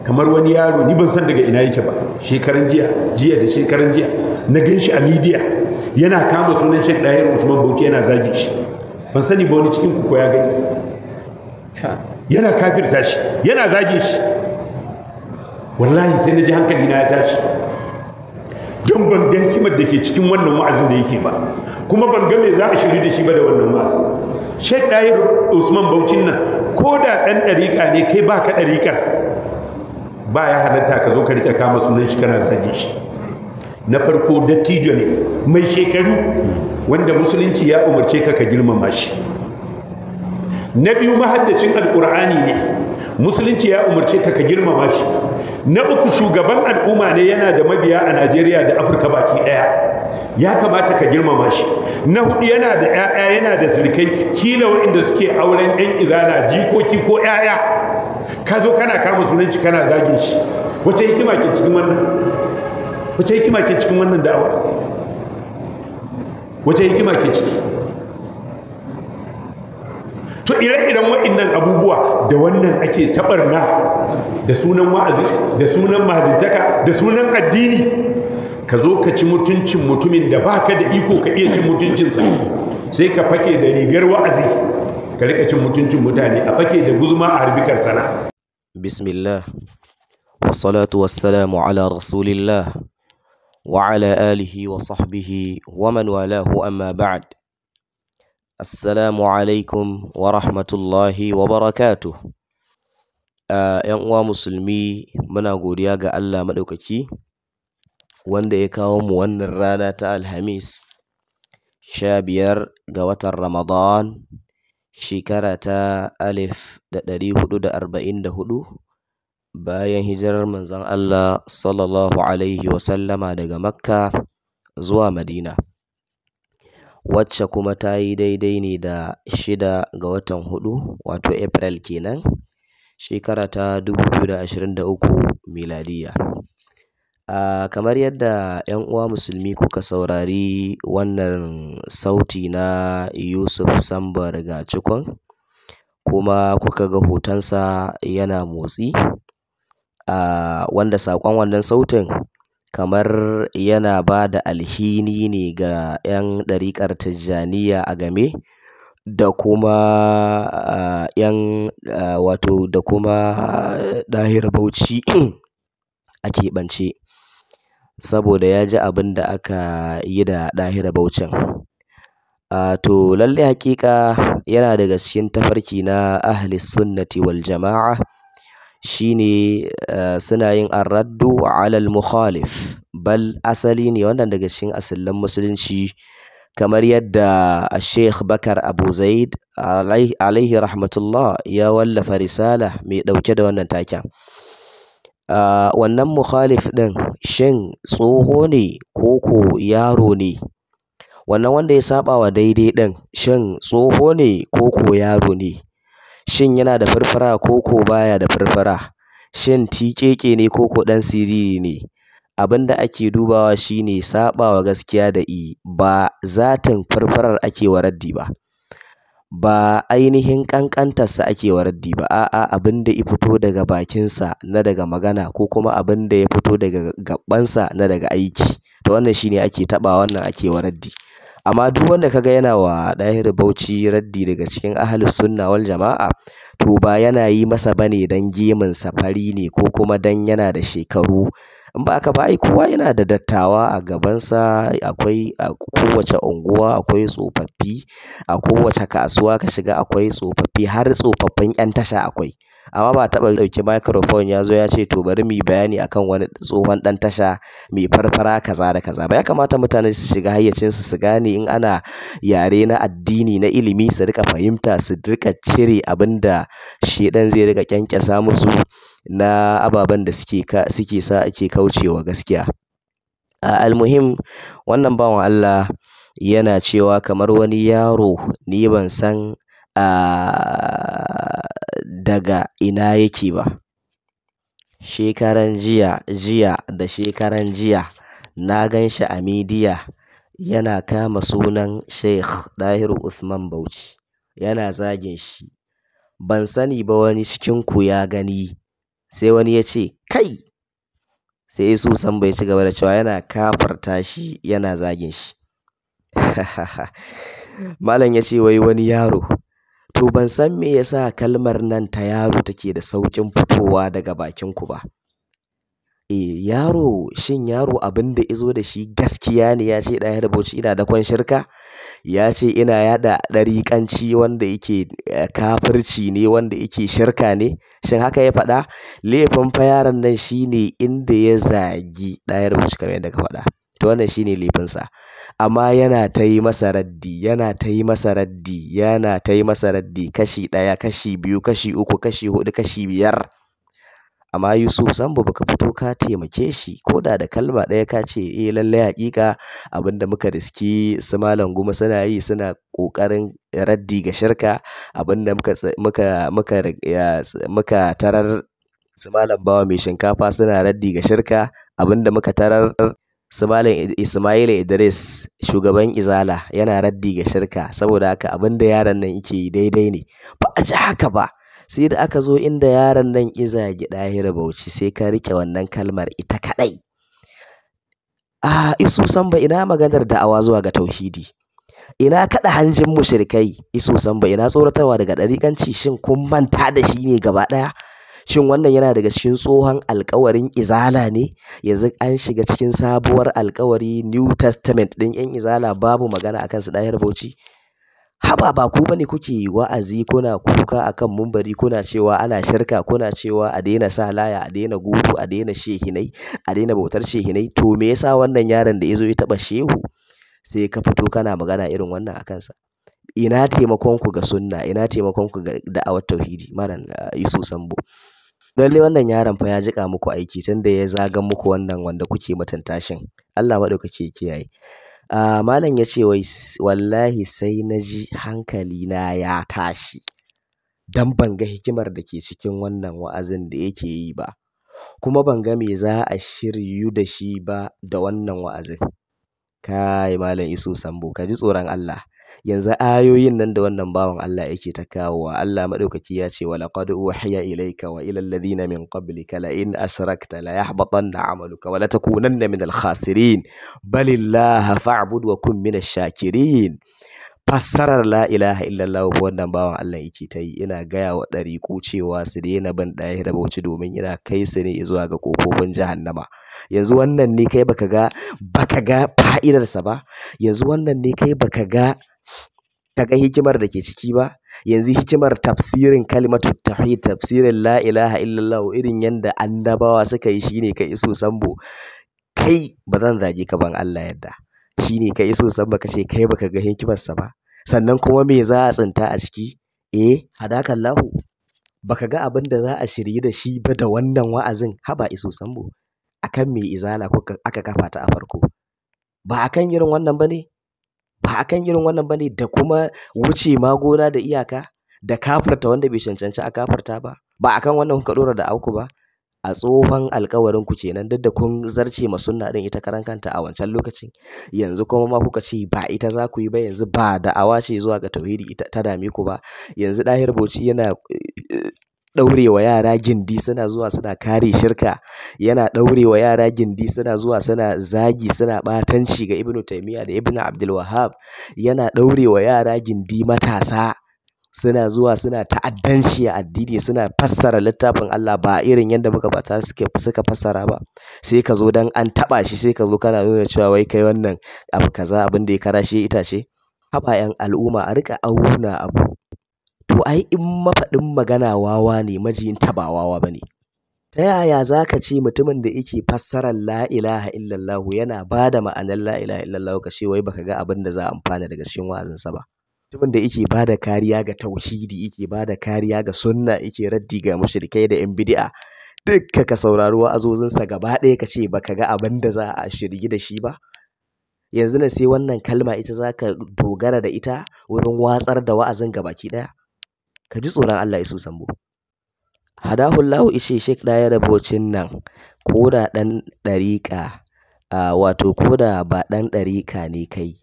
kamar wani yaro, ni ban san daga ina yake ba, shekaran jiya da shekaran jiya na gan shi a midiya yana kama sunan Sheikh Dahiru Usman Bauchi yana zage shi. Ban sani ba wani cikin ku ko ya gani, yana kafirta shi, yana zage shi. Wallahi sai na ji hankali na ya tashi, don ban ga hikimar da ke cikin wannan wa'azin da yake ba, kuma ban ga me za a shiri da shi ba da wannan wa'azin. Sheikh Dahiru Usman Bauchin nan ko da ɗan ɗariƙa ne kai ba ka ɗariƙar, ba ya halatta ka zo ka riƙa kama sunan shi kana zage shi. Na farko dattijo ne mai shekaru wanda musulunci ya umarce ka ka girmama shi. Na biyu mahaddacin alƙur'ani ne, musulunci ya umarce ka ka girmama shi. Na uku shugaban al'umma ne, yana da mabiya a Najeriya da Afirka baki ɗaya, ya kamata ka girmama shi. Na hudu yana da 'ya'ya, yana da sirkai, kila waɗanda suke auren 'yan izana, jikoki ko 'ya'ya, ka zo kana kama sunan shi kana zagin shi. Wace hikima ke cikin wannan? Wace hikima ke cikin wannan da'awa? Wace hikima ke ciki? To ire-iren waɗannan abubuwa da wannan ake taɓarna da sunan wa'azi, da sunan mahadintaka, da sunan addini. Ka zo ka ci mutuncin mutumin da baka da iko ka iya cin mutuncinsa, sai ka fake da rigar wa'azi ka rika cin mutuncin mutane, a fake da guzuma a harbikar sana. Bismillah, wassalatu wassalamu ala rasulillah wa ala alihi wa sahbihi wa man walahu, amma ba'd. Assalamu alaikum wa rahmatullahi wa barakatuh. ‘Yan uwa musulmi, muna godiya ga Allah maɗaukaki wanda ya kawo mu wannan rana ta Alhamis 15 ga watan Ramadan, shekara ta 1444 bayan hijirar manzon Allah sallallahu alaihi wasallama daga Makka zuwa Madina, wacce kuma ta yi daidai ne da 6 ga watan 4 wato April kenan, shekara ta 2023 miladiya. Kamar yadda 'yan uwa musulmi kuka saurari wannan sauti na Yusuf Sambo daga Cikon, kuma kuka ga hotonsa yana motsi, wanda saƙon wannan sautin kamar yana ba da alhini ne ga 'yan ɗariƙar Tijjaniya a game da kuma da kuma Ɗahir Bauchi a keɓance, saboda ya ji abin da aka yi da Ɗahir Bauchin. To lallai haƙiƙa yana daga cikin tafarki na ahlis sunnati wal jama'a, shine suna yin arraddu alal mukhalif, bal asali ne wannan daga cikin asalin musulunci, kamar yadda Sheikh Bakar Abu Zaid alaihi rahmatullah ya wallafa risala mai ɗauke da wannan taken. Wannan mukhalif ɗin shin tsoho ne koko yaro ne? Wannan wanda ya saba wa daidai ɗin shin tsoho ne koko yaro ne? Shin yana da furfura koko baya da furfura? Shin tiƙeƙe ne koko ɗan siriri ne? Abin da ake dubawa shine saɓawa gaskiya da ba zatin furfurar ake wa raddi ba, ba ainihin ƙanƙantarsa ake wa raddi ba, a'a abin da ya fito daga bakinsa na daga magana, ko kuma abin da ya fito daga gabansa na daga aiki, to wannan shine ake taɓa, wannan ake wa raddi. Amma duk wanda kaga yana wa Ɗahir Bauchi raddi daga cikin ahlus sunna wal jama'a, to ba yana yi masa bane dan gemunsa fari ne ko kuma dan yana da shekaru. In ba aka ba, ai kowa yana da dattawa a gabansa, akwai a kowace unguwa akwai tsofaffi, a kowace kasuwa ka shiga akwai tsofaffi, har tsofaffin 'yan tasha akwai. Amma ba taɓa ɗauki microphone ya zo ya ce to bari mu yi bayani akan wani tsohon ɗan tasha mai farfara kaza da kaza ba. Ya kamata mutane su shiga hayyacinsu, su gane in ana yare na addini na ilimi su rika fahimta, su rika cire abin da shedan zai rika kyankyasa musu na ababen da suke sa ake kaucewa gaskiya. Almuhim, wannan bawan Allah yana cewa kamar wani yaro, ni ban san daga ina yake ba. Shekaran jiya da shekaran jiya na gan shi a midiya yana kama sunan Sheikh Dahiru Usman Bauchi yana zagin shi. Ban sani ba wani cikin ku ya gani, sai wani ya ce kai, sai Isu Sambo ya ci gaba da cewa yana kafarta shi yana zagin shi. Malam ya ce wai wani yaro, to ban san me yasa kalmar nan ta yaro take da sauƙin fitowa daga bakinku ba. Yaro, shin yaro abin da izo da shi gaskiya ne? Ya ce Ɗahir Bauchi ina dakon shirka, ya ce ina yaɗa ɗariƙanci wanda yake kafirci ne, wanda yake shirka ne, shin haka ya faɗa? Laifin fa yaron nan shine inda ya zagi Ɗahir Bauchi kamar yadda ka faɗa, to wannan shine laifinsa. Amma yana ta yi masa raddi, yana ta yi masa raddi, yana ta yi masa raddi, kashi ɗaya, kashi biyu, kashi uku, kashi huɗu, kashi biyar. Amma Yusuf Sambo baka fito ka taimake shi ko da kalma ɗaya ka ce lallai haƙiƙa abin da muka riski su Malam Guma suna yi, suna ƙoƙarin raddi ga shirka, abin da muka tarar su Malam Bawa mai shinkafa suna raddi ga shirka, abin da muka tarar su Malam Ismaila Idris shugaban Izala yana raddi ga shirka, saboda haka abin da yaron nan yake yi daidai ne. Ba a ji haka ba, sai da aka zo inda yaron nan izagi Ɗahir Bauchi sai ka rike wannan kalmar ita kaɗai. Isu Sambo ina maganar da'awa zuwa ga tauhidi, ina kaɗa hanjin mushrikai. Isu Sambo ina tsoratarwa daga ɗariƙanci, shin kun manta da shi ne gaba ɗaya? Shin wannan yana daga cikin tsohon alkawarin Izala ne? Yanzu an shiga cikin sabuwar alkawari, New Testament ɗin 'yan Izala, babu magana akan su Ɗahir Bauchi. Haba, ba ku bane kuke wa'azi kuna kuka akan mumbari kuna cewa ana shirka, kuna cewa a daina sa laya, a daina guru, a daina shehinai, a daina bautar shehinai. To me yasa wannan yaron da yazo ya taba shehu sai ka fito kana magana irin wannan akan sa? Ina taimakon ku ga sunna, ina taimakon ku ga da'awar tauhidi? Malam Yusuf Sambo, lalle wannan yaron fa ya jika muku aiki tunda ya zagan muku wannan wanda kuke mutunta shin. Allah madaukake kiyaye. Malam ya ce wai wallahi sai na ji hankalina ya tashi don ban ga hikimar da ke cikin wannan wa'azin da yake yi ba, kuma ban ga me za a shiryu da shi ba da wannan wa'azin. Kai Malam Yusuf Sambo, ka ji tsoron Allah. Yanzu ayoyin nan da wannan bawan Allah yake ta kawowa, Allah madaukaki ya ce wa laqad uhiya ilayka wa ila alladhina min qablika la in ashrakta la yahbatanna 'amaluka wa la takunanna min al-khasirin balillaha fa'bud wa kun min ash-shakirin. Fassarar la ilaha illallah wannan bawan Allah yake ta yi. Ina gaya wa ɗariƙu cewa su daina bin Ɗahir Bauchi domin yana kai su ne zuwa ga ƙofofin jahannama. Yanzu wannan ne kai baka ga fa'idarsa ba? Yanzu wannan ne kai baka ga hikimar da ke ciki ba? Yanzu hikimar tafsirin kalimatu tauhid, tafsirin la ilaha illallah irin yanda annabawa suka yi shine kai Isu Sambo. Kai ba zan zage ka ban Allah yadda. Shine kai Isu Sambo kace kai baka ga hikimarsa ba. Sannan kuma me za a tsinta a ciki? Hadakallahu. Baka ga abin da za a shirye da shi ba da wannan wa'azin? Haba Isu Sambo, akan me Izala aka kafa ta a farko? Ba akan irin wannan bane? Ba akan irin wannan bane da kuma wuce magona da iyaka da kafirta wanda bai cancanci a kafirta ba? Ba akan wannan kuka dora da auku ba? A tsohon alkawarin ku kenan, duk da kun zarce ma sunna din ita karan kanta a wancan lokacin. Yanzu kuma ma kuka ce ba ita za ku yi ba, yanzu ba da'awa ce zuwa ga tauhidi ita ta dame ku ba. Yanzu Ɗahir Bauchi yana ɗaurewa yara gindi suna zuwa suna kare shirka, yana ɗaurewa yara gindi suna zuwa suna zagi suna ɓatanci ga Ibn Taymiyyah da Ibn Abdul Wahhab, yana ɗaurewa yara gindi matasa suna zuwa suna ta'addanci a addini, suna fassara littafin Allah ba irin yadda muka bata suka fassara ba. Sai ka zo dan an taɓa shi sai ka zo kana nuna cewa wai kai wannan abu kaza abin da ya karashe itace. Haba 'yan al'umma, a rika auna abu. To ai in mafaɗin magana wawa ne, majiyinta ba wawa ba ne. Ta yaya za ka ce mutumin da yake fassarar la ilaha illallahu yana ba da ma'anar la ilaha illallahu ka ce wai baka ga abin da za a amfana daga cikin wa'azinsa ba? Mutumin da yake ba da kariya ga tauhidi, yake ba da kariya ga sunna, yake raddi ga mushrikai da 'yan bid'a, dukka ka saurari wa'azozinsa gaba ɗaya ka ce baka ga abin da za a shirgi da shi ba? Yanzu na sai wannan kalma ita za ka dogara da ita wurin watsar da wa'azin gabaki ɗaya? Ka ji tsoron Allah Isu Sambo. Hadahullahu ishe Sheikh Ɗahir Bauchin nan ko da ɗan ɗariƙa, wato ko da ba ɗan ɗariƙa ne kai,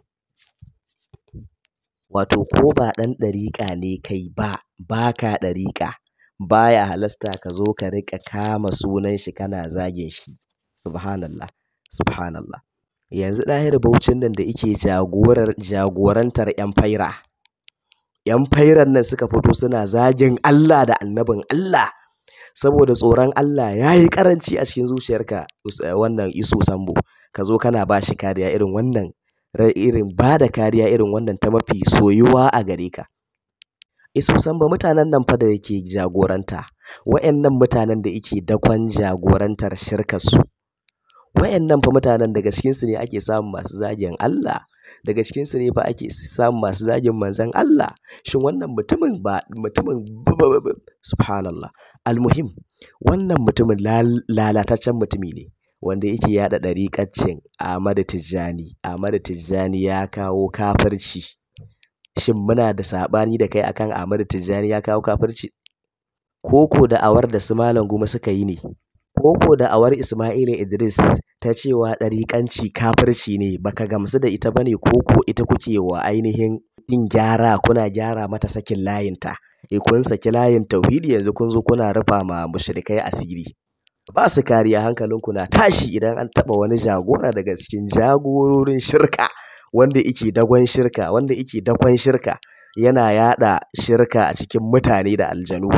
wato ko ba ɗan ɗariƙa ne kai ba, ba ka ɗariƙa, baya halasta ka zo ka riƙa kama sunan shi kana zagin shi. Subhanallah, subhanallah. Yanzu Ɗahiru Bauchin nan da yake jagorantar 'yan faira. 'Yan fairan nan suka fito suna zagin Allah da annabin Allah. Saboda tsoron Allah ya yi ƙaranci a cikin zuciyarka, wannan Isu Sambo. Ka zo kana ba shi kariya irin wannan, irin ba da kariya irin wannan ta mafi soyuwa a gare ka. Isu Sambo, mutanen nan fa da yake jagoranta, wa'annan mutanen da yake dakon jagorantar shirkarsu, wa'annan fa mutanen daga cikinsu ne ake samun masu zagin Allah, daga cikinsu ne fa ake samun masu zagin manzon Allah. Shin wannan mutumin subhanallah. Almuhim, wannan mutumin lalataccen mutumi ne wanda yake yada ɗariƙaccin Ahmadu Tijjani. Ahmadu Tijjani ya kawo kafirci. Shin muna da saɓani da kai akan Ahmadu Tijjani ya kawo kafirci? Koko da awar da su Malam Guma suka yi ne? Koko da awar Ismaila Idris ta cewa ɗariƙanci kafirci ne, baka gamsu da ita bane, koko ita kuke wa ainihin yin gyara, kuna gyara mata sakin layinta? Kun saki layin tauhidi, yanzu kun zo kuna rufa ma mushrikai asiri. Ba su kariya, hankalinku na tashi idan an taɓa wani jagora daga cikin jagororin shirka, wanda yake dagon shirka, wanda yake dakon shirka, yana yada shirka a cikin mutane da aljanu.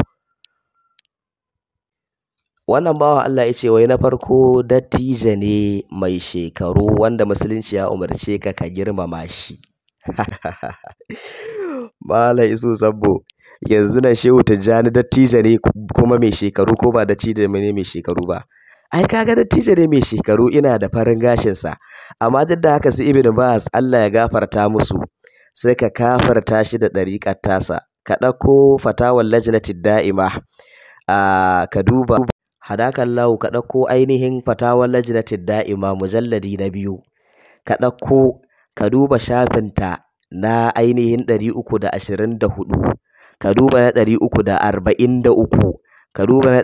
Wannan bawan Allah ya ce wai na farko dattijo ne mai shekaru wanda musulunci ya umarce ka girmama shi. Malam Isu Sambo, yanzu nan Shehu Tijjani dattijo ne kuma mai shekaru, ko ba dattijo ne mai shekaru ba? Ai kaga dattijo ne mai shekaru, ina da farin gashinsa, amma duk da haka su Ibn Baz, Allah ya gafarta musu, sai ka kafarta shi da ɗariƙar tasa. Ka ɗauko fatawar lajnatid da'ima, ka duba hadakallahu, ka ɗauko ainihin fatawar lajnatid da'ima mujalladi na 2, ka ɗauko ka duba shafinta na ainihin 324, ka duba na 343, ka duba na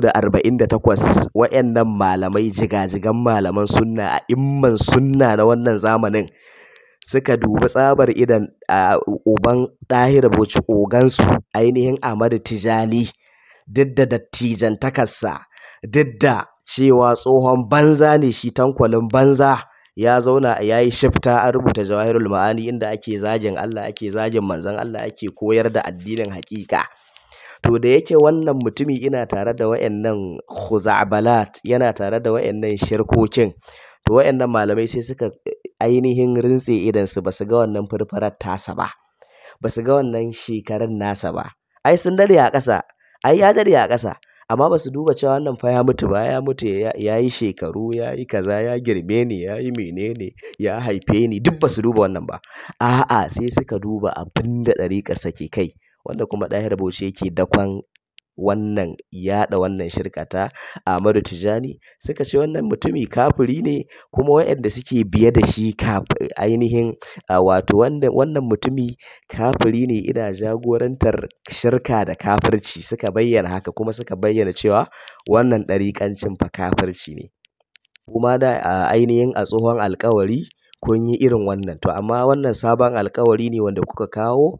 348. Waɗannan malamai, jigajigan malaman sunna, a imman sunna na wannan zamanin, suka dubi tsabar idan uban Ɗahiru Bauchi, ogansu ainihin Ahmadu Tijjani, duk da dattijantakarsa, duk da cewa tsohon banza ne shi, tankwalin banza, ya zauna ya yi shifta, an rubuta Jawahirul Ma'ani inda ake zagin Allah, ake zagin manzon Allah, ake koyar da addinin haƙiƙa. To da yake wannan mutumi ina tare da wayannan khuza'balat, yana tare da wayannan shirkokin, to wayannan malamai sai suka ainihin rintse idansu, ba su ga wannan furfurar tasa ba, ba su ga wannan shekarun nasa ba. Ai sun dade a ƙasa, ai ya dade a ƙasa, amma ba su duba cewa wannan fa ya mutu ba, ya mutu ya yi shekaru, ya yi kaza, ya girme ni, ya yi menene, ya haife ni, duk ba su duba wannan ba. A'a, sai suka duba abin da ɗariƙarsa ke kai, wanda kuma Ɗahiru Bauchi yake dakon wannan yaɗa wannan shirka ta Ahmadu Tijjani. Suka ce wannan mutumi kafiri ne, kuma waɗanda suke biye da shi ainihin wato wannan mutumi kafiri ne, ina jagorantar shirka da kafirci. Suka bayyana haka, kuma suka bayyana cewa wannan ɗariƙancin fa kafirci ne. Kuma da ainihin a tsohon alƙawari kun yi irin wannan, to amma wannan sabon alƙawari ne wanda kuka kawo.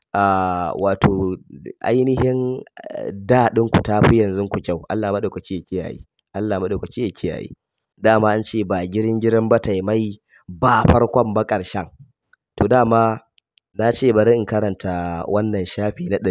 Wato ainihin daɗinku ta fi yanzu ku kyau. Allah maɗaukaki ya kiyaye, Allah maɗaukaki ya kiyaye. Dama an ce ba girin-girin ba taimai, ba farkon ba ƙarshen. To dama na ce bari in karanta wannan shafi na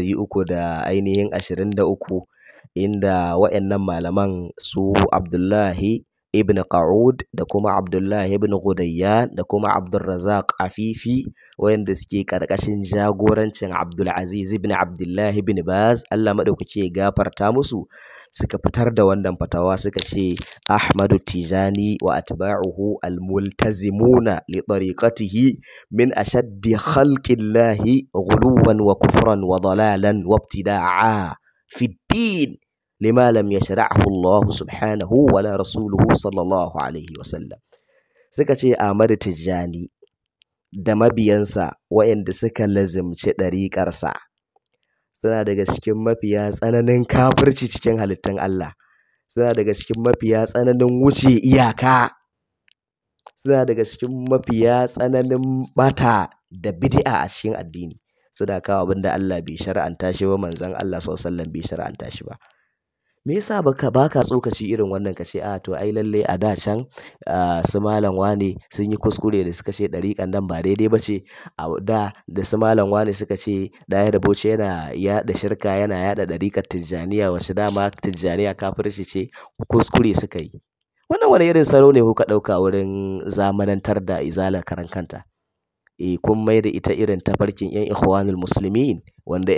323, inda waɗannan malaman su Abdullahi ibn Qa'ud da kuma Abdullahi ibn Ghudayyan da kuma Abdurrazzaq Afifi, wayanda suke karkashin jagorancin Abdulaziz ibn Abdullahi ibn Baz, Allah madaukake ya gafarta musu, suka fitar da wannan fatawa. Suka ce Ahmadu Tijani wa atba'uhu almultazimuna li tariqatihi min ashaddi khalqillahi ghuluwan wa kufran wa dalalan wa ibtida'a fi din, lima lam yashra'hu Allah subhanahu wa la rasuluhu sallallahu alaihi wasallam. Suka ce Ahmadu Tijjani da mabiyansa waɗanda suka lazimci ɗariƙarsa suna daga cikin mafiya tsananin kafirci cikin halittun Allah, suna daga cikin mafiya tsananin wuce iyaka, suna daga cikin mafiya tsananin bata da bid'a a cikin addini, suna kawo abin da Allah bai shar'anta shi ba, manzon Allah sallallahu alaihi wasallam bai shar'anta shi ba. Me yasa baka tsokaci irin wannan ka ce a to ai lalle a da can su malam wane sun yi kuskure da suka ce ɗariƙan nan ba daidai ba ce, a da su malam wane suka ce Ɗahir Bauchi yana yaɗa shirka, yana yaɗa ɗariƙar Tijjaniya, wacce dama Tijjaniya kafirci ce, kuskure suka yi. Wannan wani irin salo ne kuka ɗauka wurin zamanantar da izalar karan kanta? Kun mai da ita irin tafarkin 'yan Ikhwanul Muslimin, wanda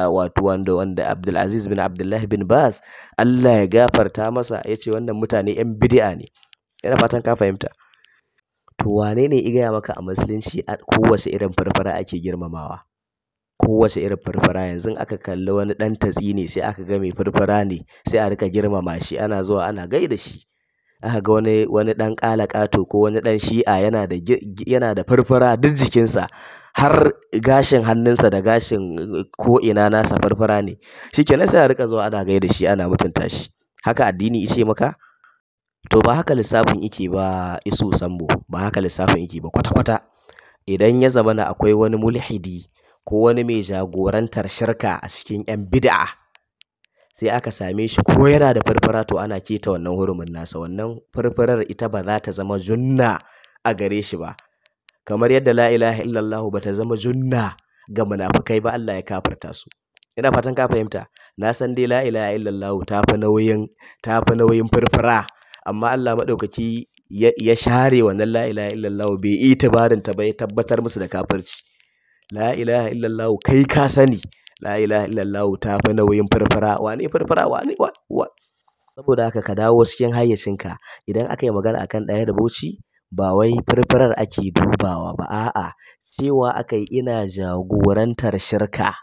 wanda Abdulaziz bin Abdullah bin Baz Allah ya gafarta masa ya ce wannan mutane 'yan bid'a ne. Ina fatan ka fahimta. To wane ne ya gaya maka a musulunci kowace irin farfara ake girmamawa? Kowace irin farfara, yanzu aka kalli wani ɗan tatsi ne sai aka ga mai farfara ne sai a rika girmama shi, ana zuwa ana gaida shi. Aka ga wani ɗan ƙato ko wani ɗan shi'a yana da farfara duk jikinsa, har gashin hannunsa da gashin ko'ina nasa farfara ne, shikenan sai a rika zuwa ana gaida shi, ana mutunta shi. Haka addini ice maka? To ba haka lissafin yake ba Isu Sambo, ba haka lissafin yake ba kwata-kwata. Idan ya zamana akwai wani mulhidi ko wani mai jagorantar shirka a cikin 'yan bid'a, sai aka same shi ko yana da farfara, to ana keta wannan hurumin nasa. Wannan farfarar ita ba za ta zama junna a gare shi ba, kamar yadda la ilaha illallah ba ta zama junna ga munafukai ba, Allah ya kafirta su. Ina fatan ka fahimta. Na san dai la ilaha illallah ta fi nauyin farfara, amma Allah maɗaukaki ya share wannan la ilaha illallah, bai itibarin ta ba, ya tabbatar musu da kafirci. La ilaha illallah kai ka sani la ilaha illallah ta fi nauyin farfara. Wane farfara? Wane wa? Saboda haka ka dawo cikin hayyacinka. Idan aka yi magana akan Ɗahir Bauchi, ba wai farfarar ake dubawa ba, a'a, cewa aka yi ina jagorantar shirka,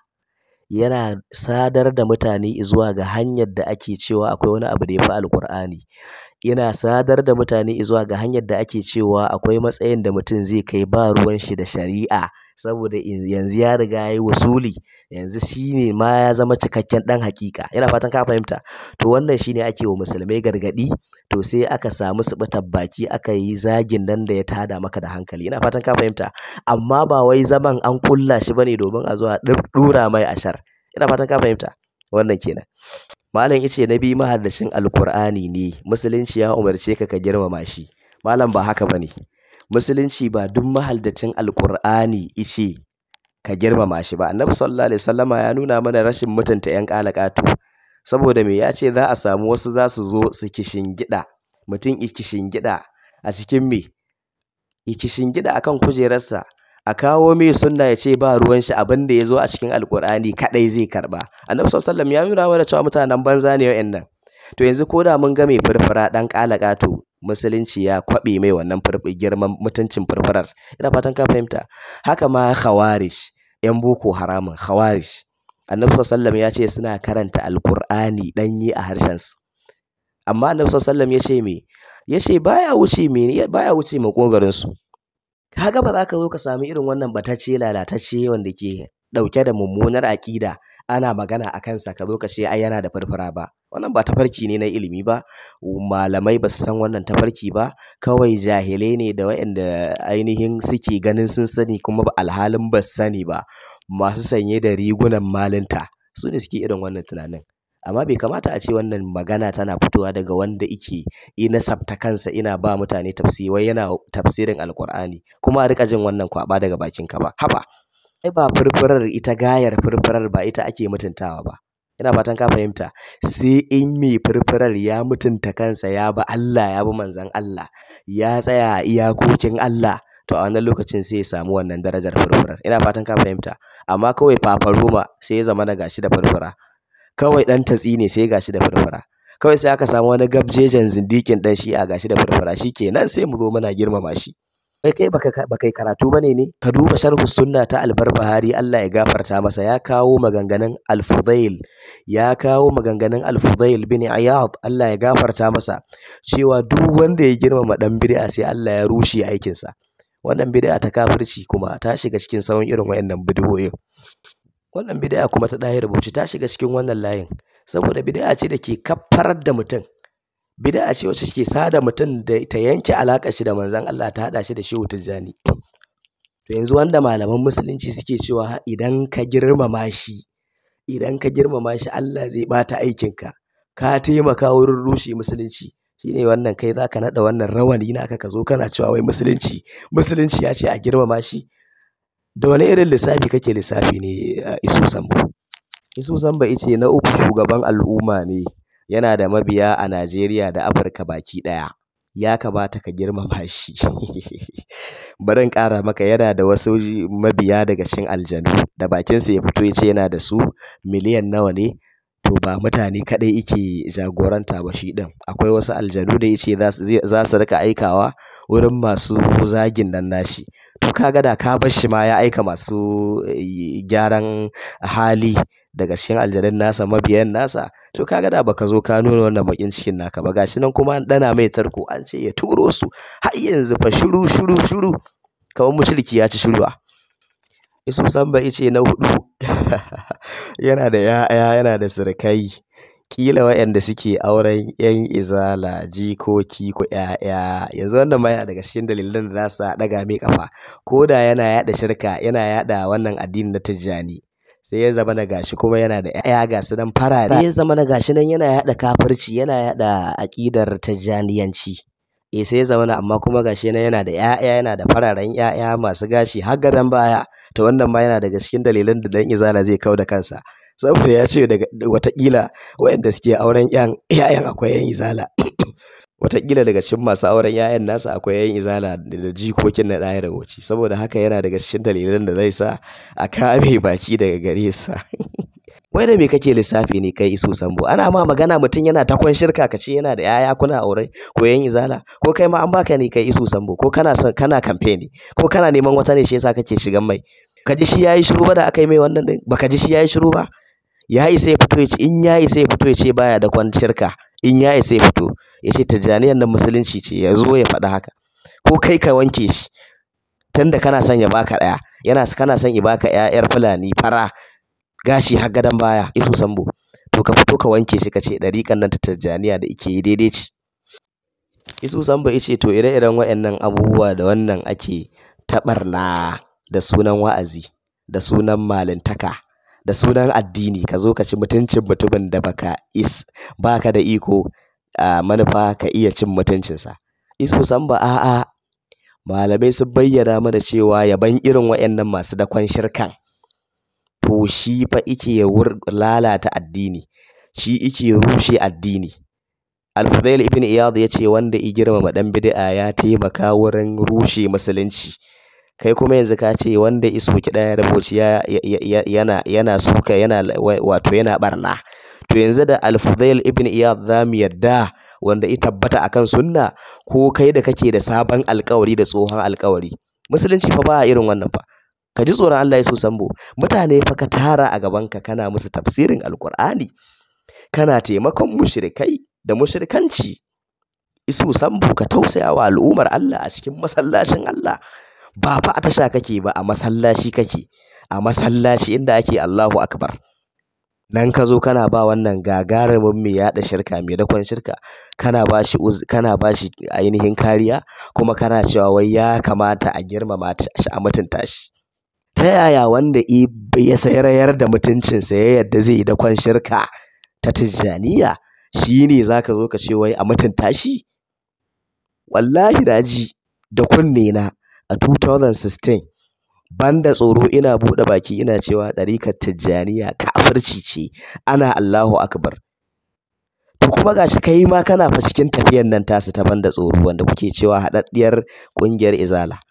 yana sadar da mutane zuwa ga hanyar da ake cewa akwai wani abu da ya fi Alƙur'ani, yana sadar da mutane zuwa ga hanyar da ake cewa akwai matsayin da mutum zai kai ba ruwan shi da shari'a, saboda yanzu ya riga ya yi wasuli, yanzu shi ne ma ya zama cikakken ɗan hakika. Ina fatan ka fahimta. To wannan shi ne ake wa musulmai gargaɗi, to sai aka samu suɓutar baki aka yi zagin nan da ya tada maka da hankali. Ina fatan ka fahimta. Amma ba wai zaman an kulla shi bane domin a zo a ɗura mai ashar. Ina fatan ka fahimta. Wannan kenan. Malam yace na biyu mahaddacin Alƙur'ani ne, musulunci ya umarce ka girmama shi. Malam ba haka bane. Musulunci ba duk mahaddacin Alƙur'ani ice ka girmama shi ba. Annabi sallallahu alaihi wasallama ya nuna mana rashin mutunta 'yan ƙalaƙatu. Saboda me? Ya ce za a samu wasu za su zo su kishingida, mutum ikishingida a cikin me? Ikishingida akan kujerarsa, a kawo mai sunna ya ce ba ruwan shi, abin da ya zo a cikin Alƙur'ani kaɗai zai karɓa. Annabi sallallahu alaihi wasallam ya nuna mana cewa mutanen banza ne wa'annan. To yanzu ko da mun ga mai furfura ɗan ƙalaƙato, musulunci ya kwaɓe mai wannan girman mutuncin furfurar. Ina fatan ka fahimta. Haka ma khawarij, 'yan boko haramun khawarij, Annabi sallallahu alaihi wasallam ya ce suna karanta Alƙur'ani ɗanye a harshensu, amma Annabi sallallahu alaihi wasallam ya ce me? Ya ce baya wuce maƙogarinsu. Kaga ba za ka zo ka sami irin wannan batacce lalatacce wanda ke ɗauke da mummunar aƙida ana magana a kansa ka zo ka ce ai yana da furfura ba. Wannan ba tafarki ne na ilimi ba, malamai ba su san wannan tafarki ba, kawai jahilai ne da waɗanda ainihin suke ganin sun sani kuma alhalin ba su sani ba, masu sanye da rigunan malinta su ne suke irin wannan tunanin. Amma bai kamata a ce wannan magana tana fitowa daga wanda ike nasabta kansa ina ba mutane tafsiri, wai yana tafsirin Alƙur'ani, kuma a rika jin wannan kwaba daga bakinka ba. Haba, ai ba furfurar, ita gayar furfurar ba ita ake mutuntawa ba. Ina fatan ka fahimta. Sai in mai furfurar ya mutunta kansa, ya bi Allah, ya bi manzon Allah, ya tsaya a iyakokin Allah, to a wannan lokacin sai ya samu wannan darajar furfurar. Ina fatan ka fahimta. Amma kawai fafaroma sai ya zama na gashi da furfura, kawai ɗan tatsi ne sai gashi da furfura, kawai sai aka samu wani gabjejen zindikin ɗan shi'a gashi da furfura, shikenan sai mu zo muna girmama shi. Kai baka yi karatu bane ne? Ka duba sharhu sunna ta Al-Barbahari, Allah ya gafarta masa, ya kawo maganganun Al-Fudail, bin Iyad, Allah ya gafarta masa, cewa duk wanda ya girmama dan bid'a sai Allah ya rushe aikinsa. Wannan bid'a ta kafirci kuma ta shiga cikin sauran irin wayannan bid'o'in. Wannan bid'a kuma ta Ɗahir Bauchi ta shiga cikin wannan layin, saboda bid'a ce da ke kaffarar da mutum. Bid'a ce wacce ke sada mutum da ta yanke alaƙar shi da manzon Allah, ta haɗa shi da Shehu Tijjani. To yanzu wanda malaman musulunci suke cewa idan ka girmama shi Allah zai ɓata aikinka, ka taimaka wurin rushe musulunci. Shine wannan kai za ka naɗa wannan rawani naka ka zo kana cewa wai musulunci ya ce a girmama shi. Da wani irin lissafi kake lissafi ne Isu Sambo? Isu Sambo ice na uku shugaban al'umma ne, yana da mabiya a Najeriya da Afirka baki ɗaya. Ya kamata ka girmama shi. Bari in ƙara maka, yana da wasu mabiya daga cikin aljanu da bakinsa ya fito ya ce yana da su miliyan nawa ne. To ba mutane kaɗai ike jagoranta ba shi ɗin. Akwai wasu aljanu da ya ce za su rika aikawa wurin masu zagin nan nashi. To kaga da ka bar shi ma ya aika masu gyaran hali daga cikin aljanun nasa, mabiyan nasa, to kaga da baka zo ka nuna wannan bakin cikin naka ba. Gashi nan kuma an dana mai tarko an ce ya turo su, har yanzu fa shiru kamar mushriki ya ci shirwa. Isu Sambo ice na hudu yana da ya'ya, yana da surukai, kila waɗanda suke auren yan izala, jikoki ko ya'ya. Yanzu wannan ma yana daga cikin dalilan da za su daga mai kafa, ko da yana yada shirka, yana yada wannan addini na Tijjani, sai ya zama na gashi kuma yana da ya'ya ga su nan farare, ya zama na gashi nan yana yada kafirci, yana yada aqidar Tijjaniyanci. Sai ya zama na amma kuma gashi nan yana da ya'ya, yana da fararen ya'ya masu gashi har gadon baya. To wannan ma yana daga cikin dalilan da dan izala zai kau da kansa, saboda ya ce daga watakila waɗanda suke auren ‘ya'yan akwai ‘yan izala. Watakila daga cikin masu auren ‘ya'yan nasa akwai ‘yan izala da jikokin na ɗaya Bauchi. Saboda haka yana daga cikin dalilan da zai sa a kame baki daga gare sa. Wai da me kake lissafi ne kai Isu Sambo? Ana ma magana mutum yana takwan shirka ka ce yana da ‘ya'ya kuna aure ko ‘yan izala? Ko kai ma an baka ne kai Isu Sambo? Ko kana campaign, ko kana neman wata ne shi yasa kake shigan mai? Ka ji shi yayi shiru ba da aka yi mai wannan din? Baka ji shi yayi shiru ba? Ya isa ya fito ya ce, in ya isa ya fito ya ce baya da kwan shirka, in ya isa ya fito ya ce Tijjaniyan nan musulunci ce, ya zo ya faɗi haka. Ko kai ka wanke shi tunda kana son ya baka kana son ya baka ƴaƴar Fulani fara gashi har gadon baya, Isu Sambo, to ka fito ka wanke shi ka ce ɗariƙan nan ta Tijjaniya da ike yi daidai ce. Isu Sambo ya ce to ire-iren waɗannan abubuwa da wannan ake taɓarna da sunan wa'azi, da sunan malintaka, da sunan addini, ka zo ka ci mutuncin mutumin da baka da iko manufa ka iya cin mutuncinsa. Isu Sambo a'a, malamai sun bayyana mana cewa yaban irin waɗannan masu dakon shirkan, to shi fa ike lalata addini, shi ike rushe addini. Al-Fudail ibn Iyad ya ce wanda i girmama dan bid'a ya taimaka wurin rushe musulunci. Kai kuma yanzu ka ce wanda isoki ɗaya Bauchi yana suka, yana barna. To yanzu da Al-Fudail ibn Iyad za mu yadda wanda i tabbata akan sunna, ko kai da kake da sabon alkawari da tsohon alkawari? Musulunci fa ba irin wannan fa. Ka ji tsoron Allah Isu Sambo. Mutane fa ka tara a gabanka kana musu tafsirin Alkur'ani, kana taimakon mushrikai da mushrikanci. Isu Sambo, ka tausaya wa al'ummar Allah a cikin masallacin Allah. Ba fa a tasha kake ba, a masallaci kake, a masallaci inda ake Allahu Akbar. Nan ka zo kana ba wannan gagarumin mai yaɗa shirka, mai dakon shirka, kana ba shi ainihin kariya, kuma kana cewa wai ya kamata a girmama shi, a mutunta shi. Ta yaya wanda ya sayar da mutuncinsa ya yadda zai yi dakon shirka ta Tijjaniya, shi ne za ka zo ka ce wai a mutunta shi? Wallahi na ji da kunne na a 2016, banda tsoro ina buɗe baki ina cewa ɗarikar Tijjaniya kafirci ce, ana Allahu Akbar. To kuma gashi kai ma kana fa cikin tafiyar nan tasu ta banda tsoro, wanda kuke cewa haɗaɗɗiyar ƙungiyar Izala.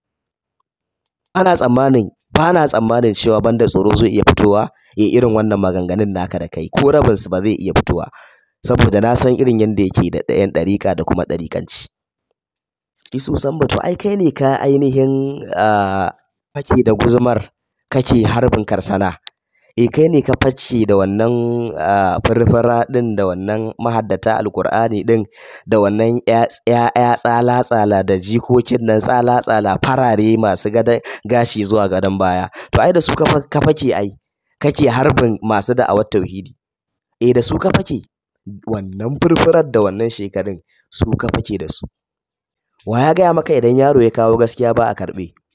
Ba na tsammanin cewa banda tsoro zai iya fitowa ya irin wannan maganganun naka da kai, ko rabinsu ba zai iya fitowa, saboda na san irin yanda yake da ɗayan ɗarika da kuma ɗarikanci. Isu Sambo, to ai kai ne ka ainihin kake da guzumar, kake harbin karsana. Kai ne ka face da wannan furfura ɗin, da wannan mahaddata Alkur'ani ɗin, da wannan ‘ya'ya tsala-tsala, da jikokin nan tsala-tsala farare masu gashi zuwa gadon baya. To ai da su ka fake, ai kake harbin masu da'awar tauhidi. Da su ka fake, wannan furfurar da wannan shekarun su ka fake da su. Wa ya gaya maka idan yaro ya kawo gaskiya ba a karɓe?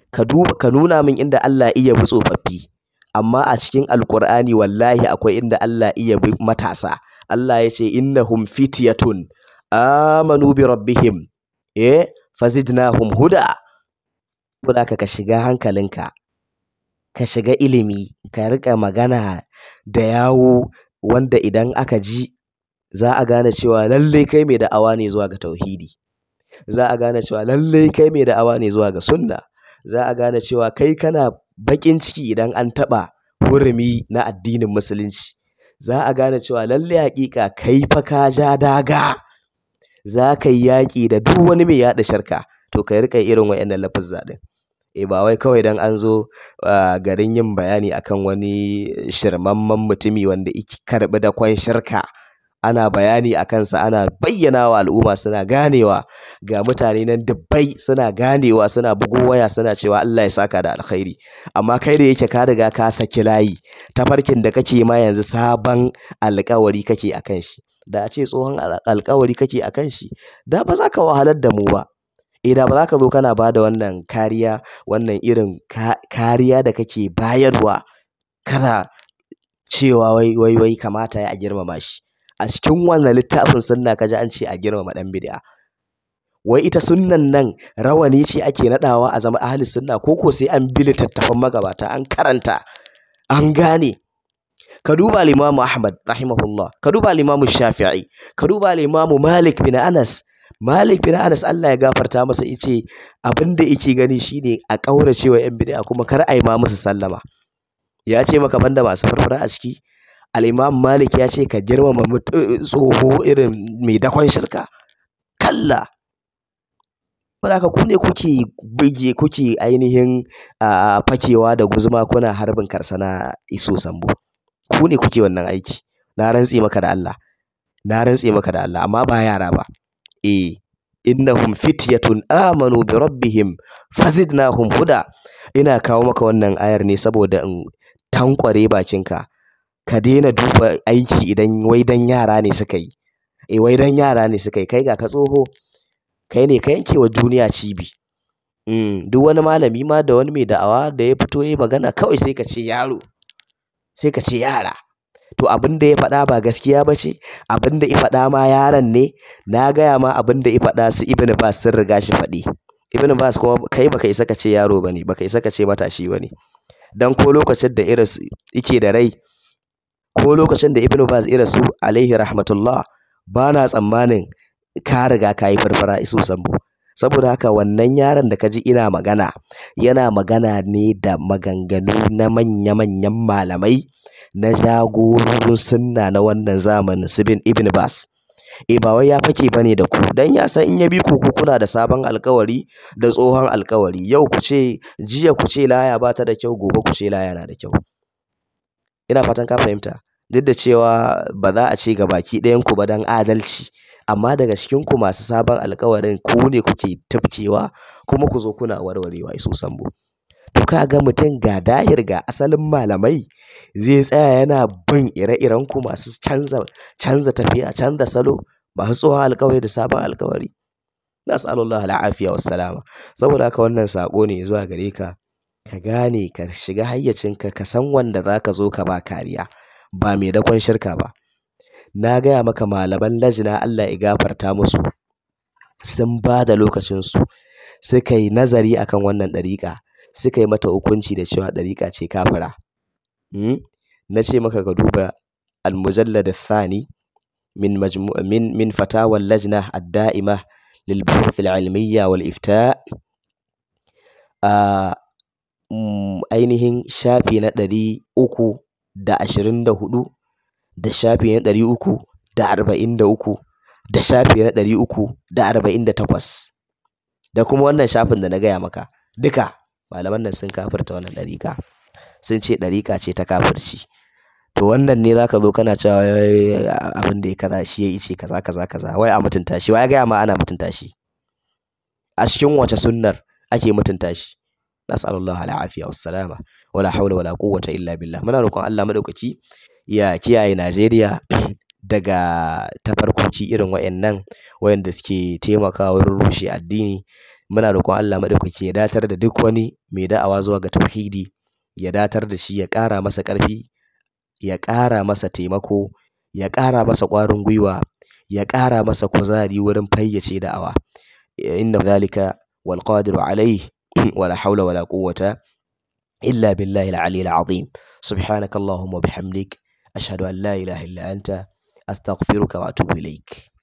ka nuna min inda Allah iya bi tsofaffi, amma a cikin alkur'ani wallahi akwai inda Allah iya bi matasa. Allah ya ce innahum fityatun amanu bi rabbihim fazidnahum huda. Saboda ka shiga hankalinka, ka shiga ilimi, ka rika magana da yawo wanda idan aka ji za a gane cewa lallai kai mai da'awa ne zuwa ga tauhidi, za a gane cewa lallai kai mai da'awa ne zuwa ga sunna, za a gane cewa kai kana bakin ciki idan an taɓa hurumi na addinin musulunci, za a gane cewa lallai hakika kai fa ka ja daga, za ka yi yaƙi da duk wani mai yaɗa shirka. To ka rika irin waɗannan lafazza din. Ba wai kawai dan an zo garin yin bayani akan wani shirmamman mutumi wanda yake karɓi dakon shirka, ana bayani a kansa, ana bayyana wa al'umma suna ganewa, ga mutane nan dubbai suna ganewa, suna bugo waya suna cewa Allah ya saka da alkhairi. Amma kai da yake ka riga ka saki layi, tafarkin da kake ma yanzu sabon alƙawari kake akan shi. Da a ce tsohon alƙawari kake akan shi, da ba za ka wahalar da mu ba. Da ba za ka zo kana ba da wannan kariya, wannan irin kariya da kake bayarwa, kana cewa wai kamata ya a girmama shi. A cikin wannan littafin sunna kaji an ce a girmama dan bid'a. Wai ita sunnan nan rawani ce ake nadawa a zama ahli sunna, ko sai an bi littattafan magabata an karanta an gane. Ka duba al-Imam Ahmad rahimahullah, ka duba al-Imam Shafi'i, ka duba al-Imam Malik bin Anas. Malik bin Anas Allah ya gafarta masa, yace abinda yake gani shine a kauracewa yan bid'a kuma kar a yi ma musu sallama. Ya ce maka banda masu farfara a ciki. Al-Imam Malik ya ce ka girmama tsoho irin mai dakon shirka. Kalla. Wadaka ku ne kuke ainihin fakewa da guzuma kuna harbin karsana iso sambo. Ku ne kuke wannan aiki. Na rantse maka da Allah. Amma ba yara ba. Innahum fityatun amanu bi rabbihim fazidnahum huda. Ina kawo maka wannan ayar ne saboda in tankware bakinka. Ka daina duba aiki idan wai dan yara ne suka yi. Kai ga ka tsoho, kai ne ka yanke wa duniya cibi. Duk wani malami ma da wani mai da'awa da ya fito yayi magana kawai sai ka ce yaro, sai ka ce yara. To abin da ya faɗa ba gaskiya ba ce, abin da ya faɗa ma yaron ne. Na gaya ma abin da ya faɗa su Ibn Bas sun riga shi faɗi. Ibn Bas kuma kai baka isa ka ce yaro bane, baka isa ka ce matashi bane. Dan ko lokacin da iris yake da rai, ko lokacin da Ibn Bas irasu alaihi rahmatullah, ba na tsammanin ka riga ka yi farfara iso sambo. Saboda haka wannan yaron da ka ji ina magana, yana magana ne da maganganu na manya-manyan malamai, na jagororin sunna na wannan zamanin su Ibn Bas. Ba wai ya fake bane da ku, dan ya san in ya bi ku kuna da sabon alƙawari da tsohon alƙawari. Yau ku ce, jiya ku ce laya ba ta da kyau, gobe ku ce laya na da kyau. Ina fatan ka fahimta. Duk da cewa ba za a ce ga baki ɗayan ku ba dan adalci, amma daga cikin ku masu sabon alƙawarin ku ne kuke tafkewa kuma ku zo kuna warwarewa iso sambo. To kaga mutum ga dahir ga asalin malamai zai tsaya yana bin ire-iren ku masu canza tafiya, canza salo, masu tsohon alƙawari da sabon alƙawari. Nas'alullah al'afiya wassalama. Saboda haka wannan sako ne zuwa gare ka, ka gane, ka shiga hayyacinka, ka san wanda zaka zo ka ba kariya, ba mai dakon shirka ba. Na gaya maka malaman lajina Allah ya gafarta musu, sun ba da lokacinsu suka yi nazari akan wannan ɗariƙa, suka yi mata hukunci da cewa ɗariƙa ce kafira. Na ce maka ka duba al-mujallad ath-thani min fatawa al-lajna ad-da'ima lil buhuth al-ilmiyya wal ifta', ainihin shafi na 324 da shafi na 343 da shafi na 348, da kuma wannan shafin da na gaya maka. Duka malaman nan sun kafirta wannan ɗariƙa, sun ce ɗariƙa ce ta kafirci. To wannan ne zaka zo kana cewa abin da ya kaza shi ya ce kaza, wai a mutunta shi. Wai ya gaya ma ana mutunta shi? A cikin wace sunnar ake mutunta shi? Nas'alullah al'afiya wassalama, wala hawla wala quwwata illa billah. Muna roƙon Allah madaukaki ya kiyaye Najeriya daga tafarkoki irin wayannan wayanda suke taimakawa wurin rushe addini muna roƙon Allah maɗaukaki ya datar da duk wani mai da'awa zuwa ga tauhidi, ya datar da shi, ya ƙara masa ƙarfi, ya ƙara masa taimako, ya ƙara masa ƙwarin gwiwa, ya ƙara masa kuzari wurin fayyace da'awa. Inna dhalika wal qadiru alayhi wala hawla wala quwwata illa billahi al-aliyyil azim. Subhanakallahumma bihamdik ashhadu an la ilaha illa anta astaghfiruka wa atubu ilaik.